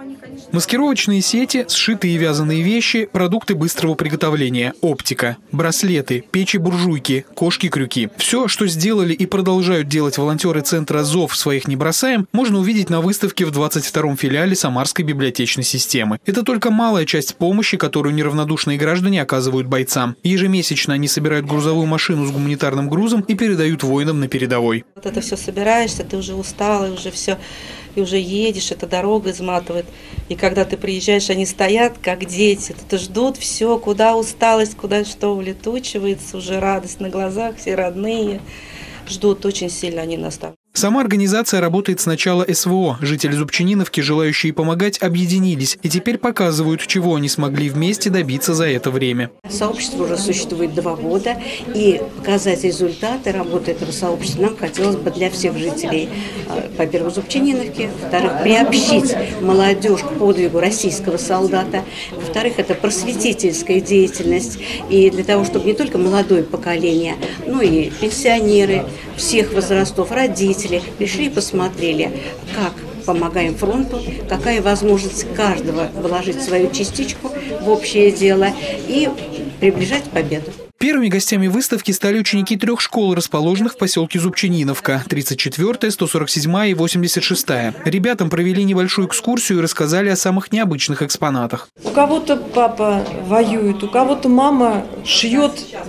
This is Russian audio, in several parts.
Маскировочные сети, сшитые и вязаные вещи, продукты быстрого приготовления, оптика, браслеты, печи-буржуйки, кошки-крюки. Все, что сделали и продолжают делать волонтеры центра «ЗОВ» «Своих не бросаем», можно увидеть на выставке в 22-м филиале Самарской библиотечной системы. Это только малая часть помощи, которую неравнодушные граждане оказывают бойцам. Ежемесячно они собирают грузовую машину с гуманитарным грузом и передают воинам на передовой. Вот это все собираешься, ты уже устал, и уже все, и уже едешь, эта дорога изматывает. И когда ты приезжаешь, они стоят, как дети, тут ждут все, куда усталость, куда что улетучивается, уже радость на глазах, все родные ждут, очень сильно они нас там. Сама организация работает с начала СВО. Жители Зубчаниновки, желающие помогать, объединились и теперь показывают, чего они смогли вместе добиться за это время. Сообщество уже существует 2 года, и показать результаты работы этого сообщества нам хотелось бы для всех жителей. Во-первых, Зубчаниновки, во-вторых, приобщить молодежь к подвигу российского солдата, во-вторых, это просветительская деятельность, и для того, чтобы не только молодое поколение, но и пенсионеры всех возрастов, родители, пришли и посмотрели, как помогаем фронту, какая возможность каждого вложить свою частичку в общее дело и приближать победу. Первыми гостями выставки стали ученики 3 школ, расположенных в поселке Зубчаниновка – 34-я, 147-я и 86-я. Ребятам провели небольшую экскурсию и рассказали о самых необычных экспонатах. У кого-то папа воюет, у кого-то мама шьет,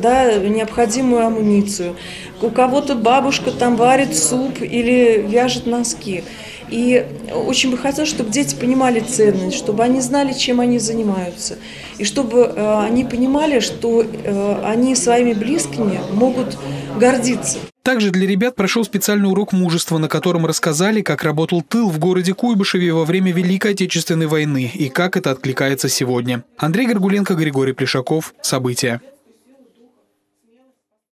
необходимую амуницию, у кого-то бабушка там варит суп или вяжет носки. И очень бы хотелось, чтобы дети понимали ценность, чтобы они знали, чем они занимаются. И чтобы они понимали, что они своими близкими могут гордиться. Также для ребят прошел специальный урок мужества, на котором рассказали, как работал тыл в городе Куйбышеве во время Великой Отечественной войны и как это откликается сегодня. Андрей Горгуленко, Григорий Плешаков. События.